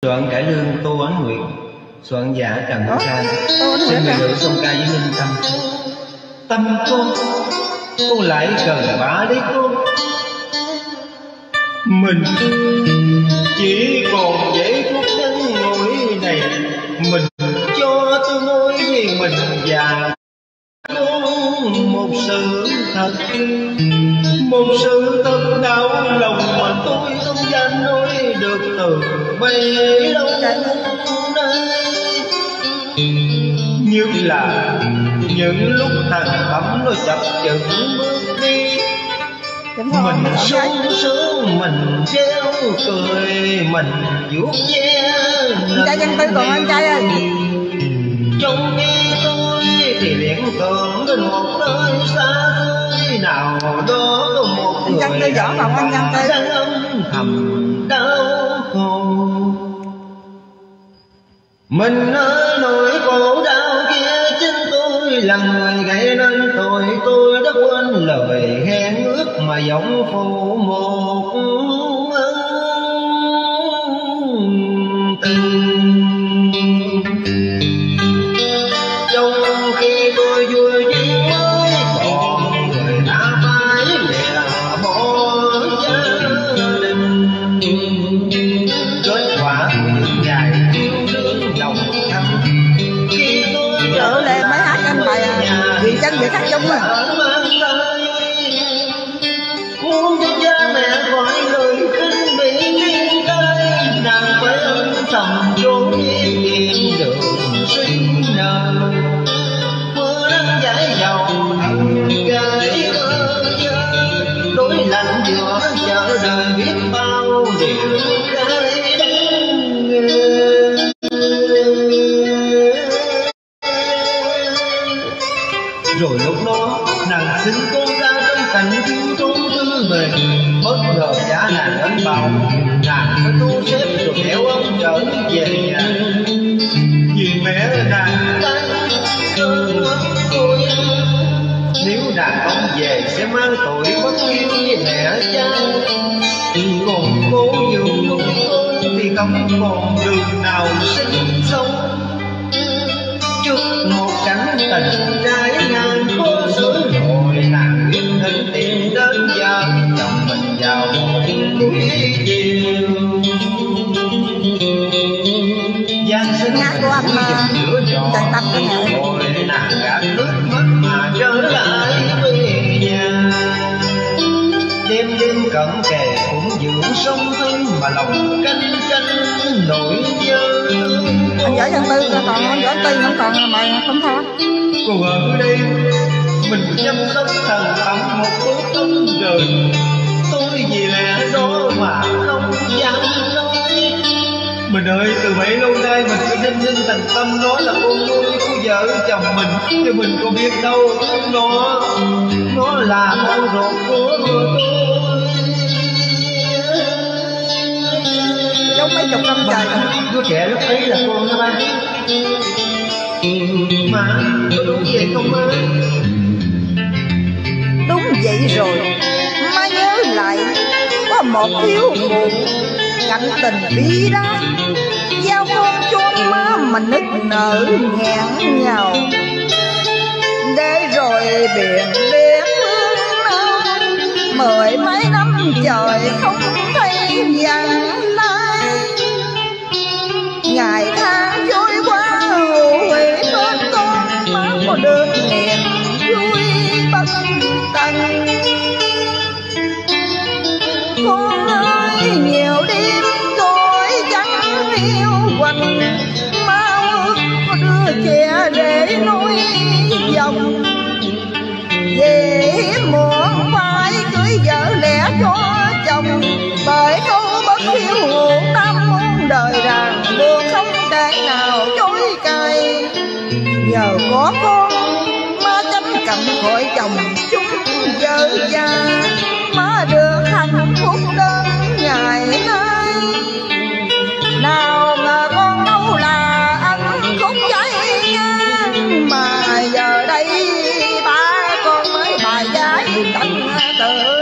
Soạn cải lương Tô Ánh Nguyệt, soạn giả Trần Hữu Khang. Xin mời được song ca với Minh Tâm. Tâm cô lại cần bả đấy cô. Mình chỉ còn giây phút ngắn ngủi này, mình cho tôi nói với mình và một sự thật, một sự thật đau lòng mà tôi không dám nói được từ bấy lâu nay. Như là những lúc hàng ấm nó chập chững bước đi, mình sung sướng, mình treo cười, mình vuốt ve. Trai Văn Tư còn anh trai ơi. Trong khi tôi thì liên tưởng đến một nơi xa xôi nào đó, có một người đang âm thầm đau khổ. Mình ở nỗi khổ đau kia, chính tôi là người gây nên tội. Tôi đã quên lời hẹn ước mà giọng phụ một tình. Trong khi tôi vui duyên mới còn, người ta phải lìa bỏ gia đình. Kết quả của những ngày yêu đương lòng thắm, khi tôi trở lên mấy hát anh bài Quyền Chân để khắc chung à. Muốn cho cha mẹ khỏi lời khinh bị liên tay, nàng phải âm thầm trốn yên đường sinh nở. Mưa nắng dãi dầu thầm gái mơ nhớ, đối lạnh giữa chợ đời biết bao điều gái đắng. Rồi lúc đó nàng xin con ra trong cảnh thiếu thốn tư bề, bất ngờ giá nàng đánh bạo, nàng phải thu xếp rồi kéo ông trở về nhà. Vì mẹ nàng đang cơn mất tôi, nếu nàng không về sẽ mang tội bất hiếu với mẹ cha. Còn cố nhường nhục tôi thì không còn đường nào sinh sống. Trước một cảnh tình trái ngang khó xử, rồi nàng quyết định tìm đến vợ chồng mình vào buổi chiều. Giang sinh của anh mà Trần Tâm cái này. rồi nàng gạt nước mắt mà trở lại về nhà. Đêm đêm cận kề cũng dưỡng sống thân mà lòng canh nỗi nhớ. Anh giỏi Văn Tư còn anh giỏi Tư không còn mày không thôi. Cô ở đây mình chăm sóc thần thầm một bước tâm rời. Tôi vì lẽ đó mà không dám nói. Mình ơi, từ bấy lâu nay mình cứ nhân nhân thành tâm nói là con nuôi của vợ chồng mình, chứ mình có biết đâu nó là con ruột của tôi. Giống mấy chục năm trời rồi. Đứa trẻ lúc ấy là con đó ba. Mà có đúng vậy không má? Đúng vậy rồi. Má nhớ lại có một thiếu phụ cảnh tình bi đát, giao con cho má mà nức nở nghẹn ngào. Để rồi biển đêm mười mấy năm trời không thấy vắng tay. Ngày tháng trôi qua hủy hết con, má có được niềm vui bất tận. Con ơi nhiều đêm tôi chẳng yêu quạnh, má ước có đứa trẻ để nuôi dòng. Về muộn phải cưới vợ lẽ cho chồng, bởi câu bất hiếu hụt tâm muôn đời rằng đường không thể nào chối cay. Nhờ có con má tránh cặm khỏi chồng chúng vợ cha, má được hạnh phúc đến ngày nay. Nào ngờ con đâu là anh khúc cháy ngang, mà giờ đây ba con mới bài gái tận tự.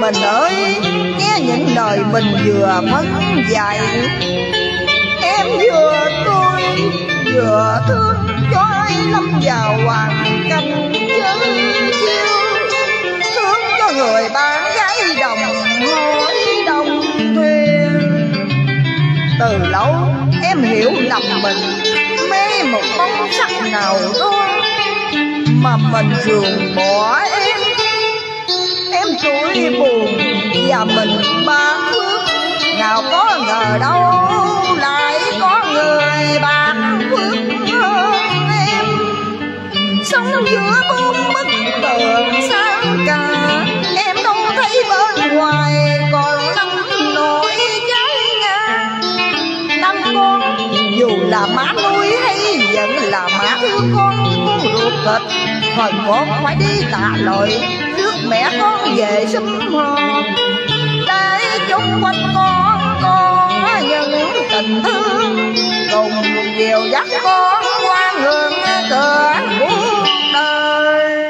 mình ơi, nghe những lời mình vừa phấn dạy. Em vừa tôi vừa thương cho ai lâm vào hoàn cảnh dơ chiêu, thương cho người bạn gái đồng hối đồng thuyền. Từ lâu em hiểu lầm mình, mê một bóng sắc nào đó mà mình ruồng bỏ em. Em tuổi buồn và mình ba phước, nào có ngờ đâu lại có người bạn phước hơn em. Sống giữa bốn bức tường sáng cả, em đâu thấy bên ngoài còn lắm nỗi trái ngang. Năm con dù là má nuôi hay vẫn là má thương con ruột thịt, phần con phải đi tạ lỗi trước mẹ con về sum họp. Để chung quanh con những tình thương, cùng dìu dắt con qua ngưỡng cửa cuộc đời.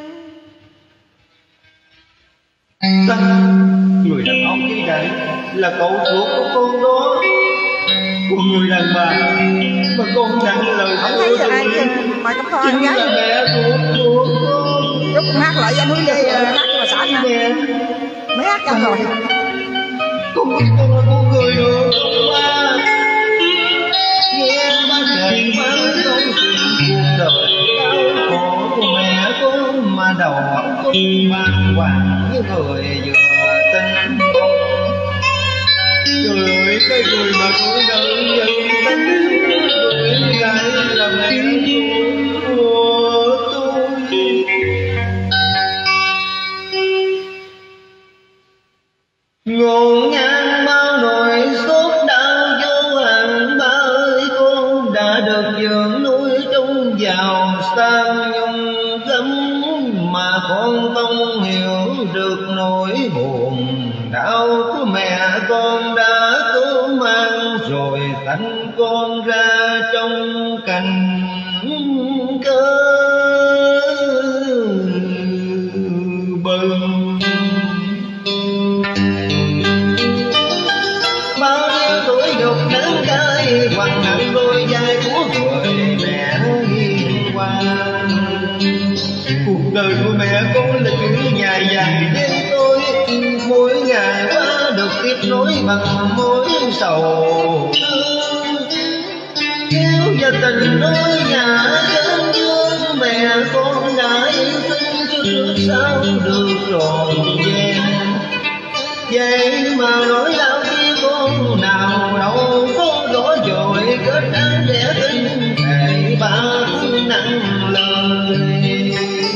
Người đàn ông như vậy là cậu ruột của con đó, của người đàn bà mà con nhận lời không thấy giờ ai mà cấm thôi chính là mẹ ruột của con. Lúc hát lại anh Huy đi hát mà sợ anh mẹ mới hát cho rồi. Con biết con là con người được không ba? Nghe ba kể ba câu chuyện cuộc đời đau khổ của mẹ con, mà đầu óc con bàng hoàng như người vừa tin. Trời ơi, cái người mà con đợi nhận tin gửi lại là mẹ ruột của tôi. Ngọn nhang bao nỗi sốt đau vô hạn, ba ơi con đã được dưỡng nuôi trong giàu sang nhung gấm, mà con không hiểu được nỗi buồn đau của mẹ con đã cố mang, rồi sanh con ra trong cảnh cơ bừng. Bao nhiêu tuổi nhục nắng cay quằn nặng đôi vai của người mẹ hiền qua. Cuộc đời của mẹ con là chuyện dài dài đêm tối, mỗi ngày qua được tiếp nối bằng mối sầu thương. Yêu và tình đôi ngả chân dương, mẹ con đã yêu thương cho trước sau được trọn vẹn. Vậy mà nỗi đau khi con nào đâu có rõ rồi, kết án để tin thề ba nặng lời.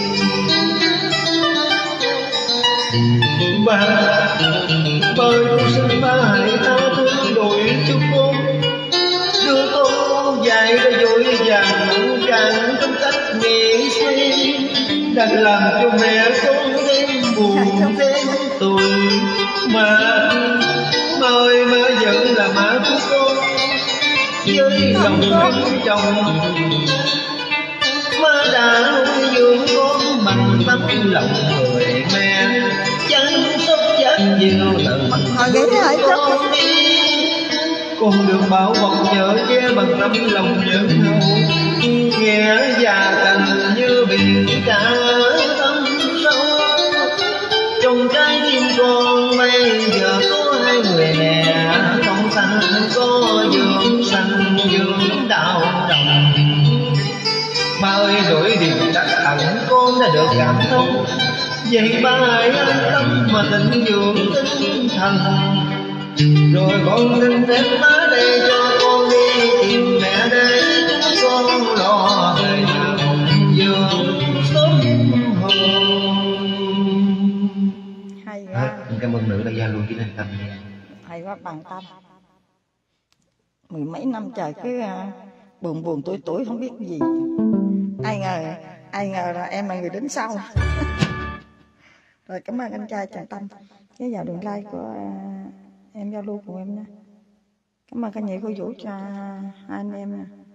Ba ơi, con xin ba hãy tha thứ đổi cho con, đưa con dạy ra dội vàng nặng tràn trong cách nghĩ suy, đang làm cho mẹ con thêm buồn thêm tủi. Mà ơi, má vẫn là má của con, với lòng kính trọng má đã nuôi dưỡng con bằng tấm lòng người mẹ, chăm sóc rất nhiều lần con đi. Con được bảo bọc nhớ che bằng tấm lòng nhớ hậu, nghĩa già tình như biển cả thâm sâu. Trong trái tim con bây giờ có hai người mẹ, không thành có vườn xanh vườn đào đồng. Ba ơi, đổi điều chắc hẳn con đã được cảm thông, vậy ba hãy an tâm mà tĩnh dưỡng tinh thần. Rồi con xin phép má để cho con đi tìm mẹ để chúng con lo về hồng dương sớm hồn. Hay quá. Cảm ơn nữ đại gia luôn với Tâm. Hay quá bằng Tâm. Mười mấy năm trời cứ buồn buồn tuổi không biết gì. Ai ngờ là em là người đứng sau. Rồi cảm ơn anh trai Trần Tâm. Cái vào đường like của em giao lưu cùng em nha. Cảm ơn các nhị cô Vũ cho hai anh em nha.